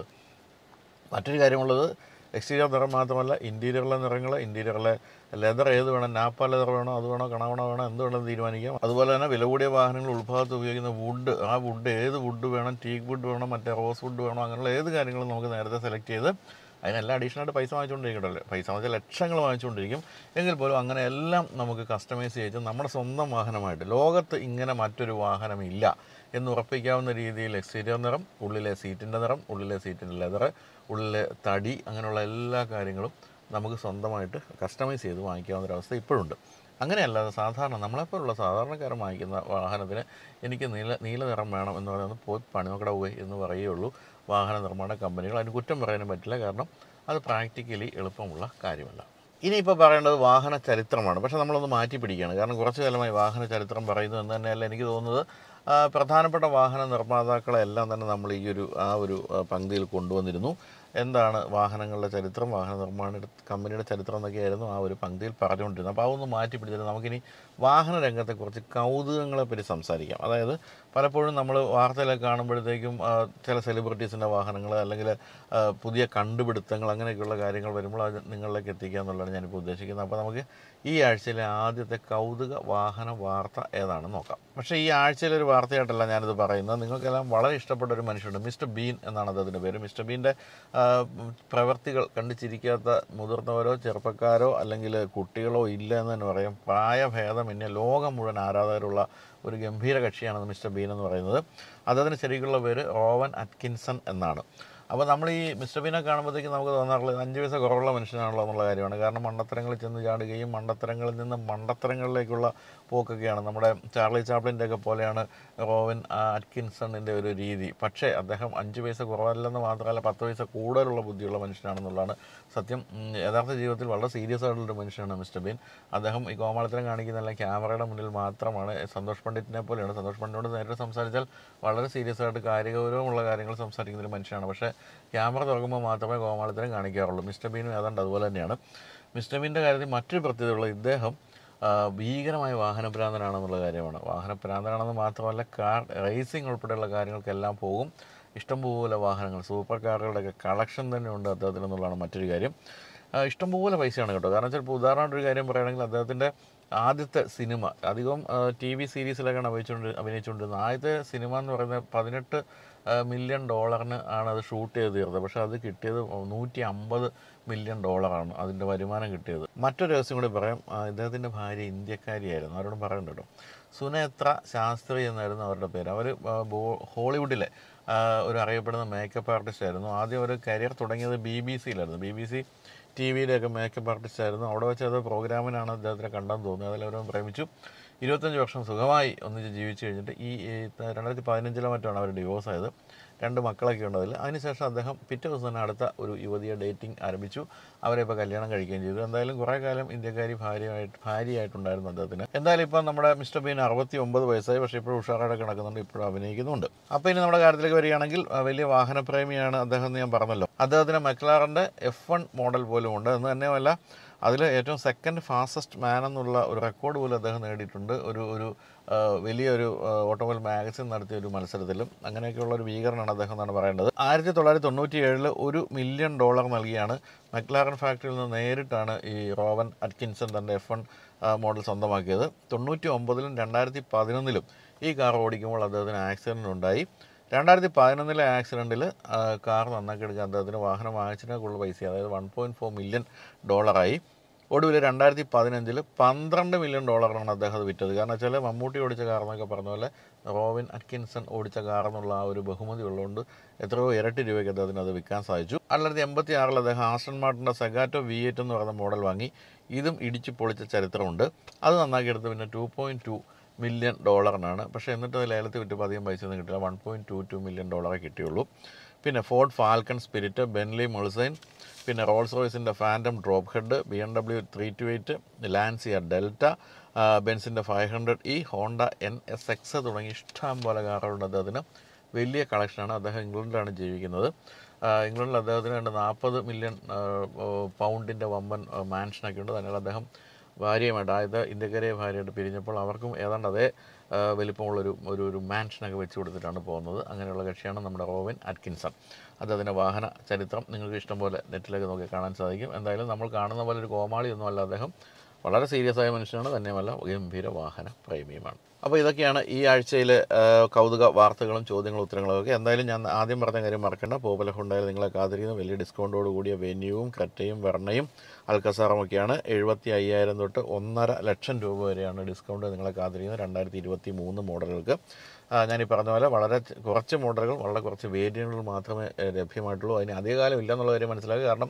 മറ്റൊരു കാര്യമുള്ളത്, എക്സ്റ്റീരിയർ നിറം മാത്രമല്ല ഇൻറ്റീരിയറിലെ നിറങ്ങൾ, ഇൻറ്റീരിയറിലെ ലെതർ ഏത് വേണം, നാപ്പ ലെതർ വേണോ, അത് വേണോ, കണവണ വേണോ, എന്ത് വേണമെന്ന് തീരുമാനിക്കാം. അതുപോലെ തന്നെ വില കൂടിയ വാഹനങ്ങൾ ഉൾഭാഗത്ത് ഉപയോഗിക്കുന്ന വുഡ്, ആ വുഡ് ഏത് വുഡ് വേണം, ടീക്ക് വുഡ് വേണം, മറ്റേ റോസ് വുഡ് വേണോ, അങ്ങനെയുള്ള ഏത് കാര്യങ്ങളും നമുക്ക് നേരത്തെ സെലക്ട് ചെയ്ത് അതിനെല്ലാം അഡീഷണലായിട്ട് പൈസ വാങ്ങിച്ചുകൊണ്ടിരിക്കട്ടല്ലേ. പൈസ വാങ്ങിച്ചാൽ ലക്ഷങ്ങൾ വാങ്ങിച്ചുകൊണ്ടിരിക്കും. എങ്കിൽ പോലും അങ്ങനെ എല്ലാം നമുക്ക് കസ്റ്റമൈസ് ചെയ്ത് നമ്മുടെ സ്വന്തം വാഹനമായിട്ട് ലോകത്ത് ഇങ്ങനെ മറ്റൊരു വാഹനമില്ല എന്ന് ഉറപ്പിക്കാവുന്ന രീതിയിൽ എക്സ്റ്റീരിയർ നിറം, ഉള്ളിലെ സീറ്റിൻ്റെ നിറം, ഉള്ളിലെ സീറ്റിൻ്റെ ലെതർ, ഉള്ളിലെ തടി, അങ്ങനെയുള്ള എല്ലാ കാര്യങ്ങളും നമുക്ക് സ്വന്തമായിട്ട് കസ്റ്റമൈസ് ചെയ്ത് വാങ്ങിക്കാവുന്നൊരവസ്ഥ ഇപ്പോഴുണ്ട്. അങ്ങനെയല്ലാതെ നമ്മളെപ്പോലുള്ള സാധാരണക്കാരൻ വാങ്ങിക്കുന്ന വാഹനത്തിന് എനിക്ക് നീല നിറം വേണം എന്ന് പറയുന്നത് പോയി പണി നോക്കട പോയി എന്ന് പറയുകയുള്ളൂ വാഹന നിർമ്മാണ കമ്പനികൾ. അതിന് കുറ്റം പറയാനും പറ്റില്ല, കാരണം അത് പ്രാക്ടിക്കലി എളുപ്പമുള്ള കാര്യമല്ല. ഇനിയിപ്പോൾ പറയേണ്ടത് വാഹന ചരിത്രമാണ്. പക്ഷേ നമ്മളൊന്ന് മാറ്റി പിടിക്കുകയാണ്. കാരണം കുറച്ച് കാലമായി വാഹന ചരിത്രം പറയുന്നു എന്ന് തന്നെയല്ല എനിക്ക് തോന്നുന്നത്. പ്രധാനപ്പെട്ട വാഹന നിർമ്മാതാക്കളെല്ലാം തന്നെ നമ്മൾ ആ ഒരു പങ്ക്തിയിൽ കൊണ്ടുവന്നിരുന്നു. എന്താണ് വാഹനങ്ങളുടെ ചരിത്രം, വാഹന നിർമ്മാണ കമ്പനിയുടെ ചരിത്രം എന്നൊക്കെയായിരുന്നു ആ ഒരു പങ്ക്തിയിൽ പറഞ്ഞുകൊണ്ടിരുന്നത്. അപ്പോൾ അതൊന്ന് മാറ്റി പിടിച്ചിട്ട് നമുക്കിനി വാഹന രംഗത്തെക്കുറിച്ച് കൗതുകങ്ങളെപ്പറ്റി സംസാരിക്കാം. അതായത് പലപ്പോഴും നമ്മൾ വാർത്തയിലൊക്കെ കാണുമ്പോഴത്തേക്കും ചില സെലിബ്രിറ്റീസിൻ്റെ വാഹനങ്ങൾ അല്ലെങ്കിൽ പുതിയ കണ്ടുപിടുത്തങ്ങൾ അങ്ങനെയൊക്കെയുള്ള കാര്യങ്ങൾ വരുമ്പോൾ അത് നിങ്ങളിലേക്ക് എത്തിക്കുക എന്നുള്ളതാണ് ഞാനിപ്പോൾ ഉദ്ദേശിക്കുന്നത്. അപ്പോൾ നമുക്ക് ഈ ആഴ്ചയിലെ ആദ്യത്തെ കൗതുക വാഹന വാർത്ത ഏതാണെന്ന് നോക്കാം. പക്ഷേ ഈ ആഴ്ചയിലൊരു വാർത്തയായിട്ടല്ല ഞാനിത് പറയുന്നത്. നിങ്ങൾക്കെല്ലാം വളരെ ഇഷ്ടപ്പെട്ട ഒരു മനുഷ്യനുണ്ട്, മിസ്റ്റർ ബീൻ എന്നാണ് അദ്ദേഹത്തിൻ്റെ പേര്. മിസ്റ്റർ ബീൻ്റെ പ്രവർത്തികൾ കണ്ടു ചിരിക്കാത്ത മുതിർന്നവരോ ചെറുപ്പക്കാരോ അല്ലെങ്കിൽ കുട്ടികളോ ഇല്ല എന്ന് തന്നെ പറയാം. പ്രായഭേദമന്യേ ലോകം മുഴുവൻ ആരാധകരുള്ള ഒരു ഗംഭീര കക്ഷിയാണ് മിസ്റ്റർ ബീൻ എന്ന് പറയുന്നത്. അദ്ദേഹത്തിന് ശരിക്കുള്ള പേര് റോവൻ അറ്റ്കിൻസൺ എന്നാണ്. അപ്പോൾ നമ്മൾ ഈ മിസ്റ്റർ ബീനെ കാണുമ്പോഴത്തേക്കും നമുക്ക് തോന്നാറുള്ളത് 5 പൈസ കുറവുള്ള മനുഷ്യനാണല്ലോ എന്നുള്ള കാര്യമാണ്. കാരണം മണ്ടത്തരങ്ങളിൽ ചെന്ന് ചാടുകയും മണ്ടത്തരങ്ങളിൽ നിന്ന് മണ്ടത്തരങ്ങളിലേക്കുള്ള പോക്കൊക്കെയാണ്. നമ്മുടെ ചാർലി ചാപ്ലിൻ്റെ ഒക്കെ പോലെയാണ് റോവൻ അറ്റ്കിൻസണിൻ്റെ ഒരു രീതി. പക്ഷേ അദ്ദേഹം 5 പൈസ കുറവല്ലെന്ന് മാത്രമല്ല 10 പൈസ കൂടുതലുള്ള ബുദ്ധിയുള്ള മനുഷ്യനാണെന്നുള്ളതാണ് സത്യം. യഥാർത്ഥ ജീവിതത്തിൽ വളരെ സീരിയസ് ആയിട്ടുള്ളൊരു മനുഷ്യനാണ് മിസ്റ്റർ ബീൻ. അദ്ദേഹം ഈ കോമാളിത്തരം കാണിക്കുന്നതല്ല, ക്യാമറയുടെ മുന്നിൽ മാത്രമാണ്. സന്തോഷ് പണ്ഡിറ്റിനെ പോലെയാണ്. സന്തോഷ് പണ്ഡിറ്റിനോട് നേരിട്ട് സംസാരിച്ചാൽ വളരെ സീരിയസ് ആയിട്ട് കാര്യഗൗരവമുള്ള കാര്യങ്ങൾ സംസാരിക്കുന്ന ഒരു മനുഷ്യനാണ്. പക്ഷേ ക്യാമറ തുറക്കുമ്പോൾ മാത്രമേ കോമാളിത്തരം കാണിക്കാറുള്ളൂ. മിസ്റ്റർ ബീനും ഏതാണ്ട് അതുപോലെ തന്നെയാണ്. മിസ്റ്റർ ബീൻ്റെ കാര്യത്തിൽ മറ്റൊരു പ്രത്യേകതയുള്ള ഇദ്ദേഹം ഭീകരമായ വാഹനഭ്രാന്തനാണെന്നുള്ള കാര്യമാണ്. വാഹനഭ്രാന്തനാണെന്ന് മാത്രമല്ല, കാർ റേസിംഗ് ഉൾപ്പെടെയുള്ള കാര്യങ്ങൾക്കെല്ലാം പോകും. ഇഷ്ടംപോലെ വാഹനങ്ങൾ, സൂപ്പർ കാറുകളുടെയൊക്കെ കളക്ഷൻ തന്നെ ഉണ്ട് അദ്ദേഹത്തിനെന്നുള്ളതാണ് മറ്റൊരു കാര്യം. ഇഷ്ടംപോലെ പൈസയാണ് കേട്ടോ. കാരണം ചിലപ്പോൾ ഉദാഹരണമായിട്ടൊരു കാര്യം പറയുകയാണെങ്കിൽ, അദ്ദേഹത്തിൻ്റെ ആദ്യത്തെ സിനിമ അധികം TV സീരീസിലൊക്കെയാണ് അഭിനയിച്ചുകൊണ്ടിരുന്നത്. ആദ്യത്തെ സിനിമ എന്ന് പറയുന്നത് $18 മില്യൺ ആണ് അത് ഷൂട്ട് ചെയ്ത് തീർത്തത്. പക്ഷേ അത് കിട്ടിയത് $150 മില്യൺ അതിൻ്റെ വരുമാനം കിട്ടിയത്. മറ്റൊരു രഹസ്യം കൂടി പറയാം. ഇദ്ദേഹത്തിൻ്റെ ഭാര്യ ഇന്ത്യക്കാരിയായിരുന്നു. അവരോടും പറയണ്ട കേട്ടോ. സുനേത്ര ശാസ്ത്രി എന്നായിരുന്നു അവരുടെ പേര്. അവർ ഹോളിവുഡിലെ ഒരു അറിയപ്പെടുന്ന മേക്കപ്പ് ആർട്ടിസ്റ്റ് ആയിരുന്നു. ആദ്യം ഒരു കരിയർ തുടങ്ങിയത് BBC-യിലായിരുന്നു. BBC TVയിലൊക്കെ മേക്കപ്പ് ആർട്ടിസ്റ്റ് ആയിരുന്നു. അവിടെ വെച്ച് അത് പ്രോഗ്രാമിനാണ് അദ്ദേഹത്തിനെ കണ്ടെന്ന് തോന്നുന്നത്. അതിലവരും പ്രേമിച്ചു. 25 വർഷം സുഖമായി ഒന്നിച്ച് ജീവിച്ചു കഴിഞ്ഞിട്ട് ഈ 2015 മറ്റാണ് അവർ ഡിവോഴ്സ് ആയത്. 2 മക്കളൊക്കെ ഉണ്ട് അതിൽ. അതിനുശേഷം അദ്ദേഹം പിറ്റേ ദിവസം തന്നെ അടുത്ത ഒരു യുവതിയെ ഡേറ്റിംഗ് ആരംഭിച്ചു. അവരെ ഇപ്പോൾ കല്യാണം കഴിക്കുകയും ചെയ്തു. എന്തായാലും കുറേ കാലം ഇന്ത്യക്കാരി ഭാര്യയായിട്ടുണ്ടായിരുന്നു അദ്ദേഹത്തിന്. എന്തായാലും ഇപ്പം നമ്മുടെ മിസ്റ്റർ ബീൻ 69 വയസ്സായി. പക്ഷേ ഇപ്പോഴും ഉഷാറായിട്ട് കിടക്കുന്നുണ്ട്, ഇപ്പോഴും അഭിനയിക്കുന്നുണ്ട്. അപ്പോൾ ഇനി നമ്മുടെ കാര്യത്തിലേക്ക് വരികയാണെങ്കിൽ, വലിയ വാഹനപ്രേമിയാണ് അദ്ദേഹം എന്ന് ഞാൻ പറഞ്ഞല്ലോ. അദ്ദേഹത്തിന് മെക്ലാറൻ്റെ F1 മോഡൽ പോലും ഉണ്ട്. എന്ന് തന്നെയുമല്ല, അതിൽ ഏറ്റവും സെക്കൻഡ് ഫാസ്റ്റസ്റ്റ് മാൻ എന്നുള്ള ഒരു റെക്കോർഡ് പോലും അദ്ദേഹം നേടിയിട്ടുണ്ട്. ഒരു വലിയൊരു ഓട്ടോമൊബൈൽ മാഗസിൻ നടത്തിയ ഒരു മത്സരത്തിലും. അങ്ങനെയൊക്കെയുള്ള ഒരു ഭീകരനാണ് അദ്ദേഹം എന്നാണ് പറയേണ്ടത്. 1997 $1 മില്യൺ നൽകിയാണ് മെക്ലാറൻ ഫാക്ടറിയിൽ നിന്ന് നേരിട്ടാണ് ഈ റോവൻ അറ്റ്കിൻസൺ തൻ്റെ F1 മോഡൽ സ്വന്തമാക്കിയത്. 99-ലും 2011-ലും ഈ കാർ ഓടിക്കുമ്പോൾ അദ്ദേഹത്തിന് ആക്സിഡൻ്റ് ഉണ്ടായി. 2011 ആക്സിഡൻറ്റിൽ കാർ നന്നാക്കി എടുക്കാൻ അദ്ദേഹത്തിന് വാഹനം വാങ്ങിച്ചതിനേക്കുള്ള പൈസ, അതായത് $1.4 മില്യൺ ആയി. ഒടുവിൽ 2015 $12 മില്യൺ അദ്ദേഹം അത് വിറ്റത്. കാരണം വെച്ചാൽ മമ്മൂട്ടി ഓടിച്ച കാർ എന്നൊക്കെ പറഞ്ഞ പോലെ റോവിൻ അറ്റ്കിൻസൺ ഓടിച്ച കാർ എന്നുള്ള ആ ഒരു ബഹുമതി ഉള്ളതുകൊണ്ട് എത്രയോ ഇരട്ടി രൂപയ്ക്ക് അദ്ദേഹത്തിന് അത് വിൽക്കാൻ സാധിച്ചു. 1986 അദ്ദേഹം ആസ്റ്റൺ മാർട്ടിൻ്റെ സെഗാറ്റോ V8 എന്ന് പറയുന്ന മോഡൽ വാങ്ങി. ഇതും ഇടിച്ച് പൊളിച്ച ചരിത്രമുണ്ട്. അത് നന്നാക്കിയെടുത്ത് പിന്നെ $2.2 മില്യൺ പക്ഷേ എന്നിട്ട് അത് ലേലത്തിൽ വിറ്റപ്പോൾ അധികം പൈസ ഒന്നും കിട്ടില്ല. $1.22 മില്യൺ കിട്ടിയുള്ളൂ. പിന്നെ Ford Falcon spirit, Bentley Mulsanne, പിന്നെ റോൾസ് റോയ്സിൻ്റെ Phantom drop head, BMW 328, Lancia Delta, ബെൻസിൻ്റെ 500E, ഹോണ്ട NSX തുടങ്ങി ഇഷ്ടം പോലെ കാറുകളുണ്ട് അദ്ദേഹത്തിന്. വലിയ കളക്ഷനാണ്. അദ്ദേഹം ഇംഗ്ലണ്ടിലാണ് ജീവിക്കുന്നത്. ഇംഗ്ലണ്ടിൽ അദ്ദേഹത്തിന് 40 മില്യൺ പൗണ്ടിൻ്റെ വമ്പൻ മാൻഷനൊക്കെ ഉണ്ട്. അതിനാൽ അദ്ദേഹം ഭാര്യയുമായിട്ട്, അതായത് ഇന്ത്യക്കാരെ ഭാര്യയായിട്ട് പിരിഞ്ഞപ്പോൾ അവർക്കും ഏതാണ്ട് അതേ വലിപ്പമുള്ളൊരു ഒരു മാൻഷനൊക്കെ വെച്ച് കൊടുത്തിട്ടാണ് പോകുന്നത്. അങ്ങനെയുള്ള കക്ഷിയാണ് നമ്മുടെ റോവിൻ അറ്റ്കിൻസൺ. അദ്ദേഹത്തിൻ്റെ വാഹന ചരിത്രം നിങ്ങൾക്ക് ഇഷ്ടം പോലെ നെറ്റിലേക്ക് നോക്കി കാണാൻ സാധിക്കും. എന്തായാലും നമ്മൾ കാണുന്ന പോലെ ഒരു കോമാളിയൊന്നും അല്ല അദ്ദേഹം. വളരെ സീരിയസ് ആയ മനുഷ്യനാണ്, തന്നെയുമല്ല ഗംഭീര വാഹന പ്രേമിയുമാണ്. അപ്പോൾ ഇതൊക്കെയാണ് ഈ ആഴ്ചയിലെ കൗതുക വാർത്തകളും ചോദ്യങ്ങളും ഉത്തരങ്ങളും ഒക്കെ. എന്തായാലും ഞാൻ ആദ്യം പറഞ്ഞ കാര്യം മറക്കേണ്ട. പോപ്പുലർ ഹുണ്ടായിൽ നിങ്ങളെ കാത്തിരിക്കുന്ന വലിയ ഡിസ്കൗണ്ടോട് കൂടിയ വെന്യൂവും ക്രെറ്റയും വെർണയും അൽക്കസാറും ഒക്കെയാണ്. 75,000 തൊട്ട് 1.5 ലക്ഷം രൂപ വരെയാണ് ഡിസ്കൗണ്ട് നിങ്ങളെ കാത്തിരിക്കുന്നത് 2023 മോഡലുകൾക്ക്. ഞാനീ പറഞ്ഞ പോലെ വളരെ കുറച്ച് മോഡലുകൾ, വളരെ കുറച്ച് വേരിയൻറ്റുകൾ മാത്രമേ ലഭ്യമായിട്ടുള്ളൂ. അതിന് അധികകാലം ഇല്ലെന്നുള്ള കാര്യം മനസ്സിലാക്കുക. കാരണം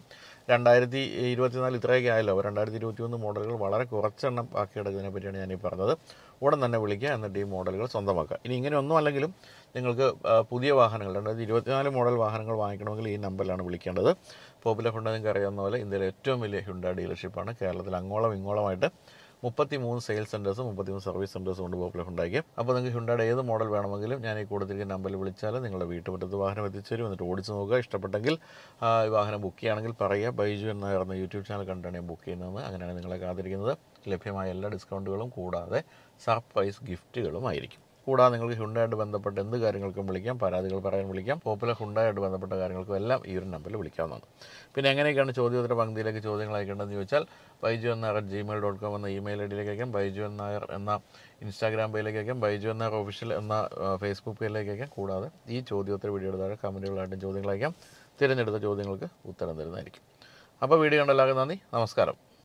2024 ഇത്രയൊക്കെ ആയല്ലോ. 2023 മോഡലുകൾ വളരെ കുറച്ചെണ്ണം ബാക്കിയെടുക്കുന്നതിനെ പറ്റിയാണ് ഞാനീ പറഞ്ഞത്. ഉടൻ തന്നെ വിളിക്കുക, എന്നിട്ട് ഈ മോഡലുകൾ സ്വന്തമാക്കുക. ഇനി ഇങ്ങനെയൊന്നും അല്ലെങ്കിലും നിങ്ങൾക്ക് പുതിയ വാഹനങ്ങൾ 2024 മോഡൽ വാഹനങ്ങൾ വാങ്ങിക്കണമെങ്കിൽ ഈ നമ്പറിലാണ് വിളിക്കേണ്ടത്. പോപ്പുലർ ഹുണ്ട നിങ്ങൾക്ക് അറിയാവുന്ന പോലെ ഇന്ത്യയിലെ ഏറ്റവും വലിയ ഹുണ്ട ഡീലർഷിപ്പാണ്. കേരളത്തിൽ അങ്ങോളം ഇങ്ങോളമായിട്ട് 33 സെയിൽസ് സെൻറ്റേഴ്സും 33 സർവീസ് സെൻറ്റേഴ്സും ഉണ്ട് പോപ്പുലർ ഹുണ്ടായ്ക്ക്. അപ്പോൾ നിങ്ങൾക്ക് ഹുണ്ടയുടെ ഏത് മോഡൽ വേണമെങ്കിലും ഞാൻ ഈ കൊടുത്തിരിക്കുന്ന നമ്പറിൽ വിളിച്ചാൽ നിങ്ങളുടെ വീട്ടുമുറ്റത്ത് വാഹനം എത്തിച്ചേരും. എന്നിട്ട് ഓടിച്ച് നോക്കുക. ഇഷ്ടപ്പെട്ടെങ്കിൽ ഈ വാഹനം ബുക്ക് ചെയ്യുകയാണെങ്കിൽ പറയുക, ബൈജു എന്ന യൂട്യൂബ് ചാനൽ കണ്ടാണ് ഞാൻ ബുക്ക് ചെയ്യുന്നത്. അങ്ങനെയാണ് നിങ്ങളെ കാത്തിരിക്കുന്നത്. ലഭ്യമായ എല്ലാ ഡിസ്കൗണ്ടുകളും കൂടാതെ സർപ്രൈസ് ഗിഫ്റ്റുകളും ആയിരിക്കും. കൂടാതെ നിങ്ങൾക്ക് ഹുണ്ടായിട്ട് ബന്ധപ്പെട്ട എന്ത് കാര്യങ്ങൾക്കും വിളിക്കാം, പരാതികൾ പറയാൻ വിളിക്കാം, പോപ്പുലർ ഹുണ്ടായിട്ട് ബന്ധപ്പെട്ട കാര്യങ്ങൾക്കും എല്ലാം ഈ ഒരു നമ്പറിൽ വിളിക്കാവുന്നതാണ്. പിന്നെ എങ്ങനെയൊക്കെയാണ് ചോദ്യോത്തര പങ്ക്തിയിലേക്ക് ചോദ്യങ്ങൾ അയക്കേണ്ടതെന്ന് ചോദിച്ചാൽ biju@gmail.com എന്ന ഇമെയിൽ ഐ ഡിയിലേക്ക് അയക്കാം, ബൈജു നായർ എന്ന ഇൻസ്റ്റാഗ്രാം പേജിലേക്ക് അയക്കാം, ബൈജു നായർ ഒഫീഷ്യൽ എന്ന ഫേസ്ബുക്ക് പേജിലേക്ക് അയക്കാം. കൂടാതെ ഈ ചോദ്യോത്തര വീഡിയോയുടെ താഴെ കമൻറ്റുകളായിട്ടും ചോദ്യങ്ങൾ അയക്കാം. തിരഞ്ഞെടുത്ത ചോദ്യങ്ങൾക്ക് ഉത്തരം തരുന്നതായിരിക്കും. അപ്പോൾ വീഡിയോ കണ്ട എല്ലാവർക്കും നന്ദി, നമസ്കാരം.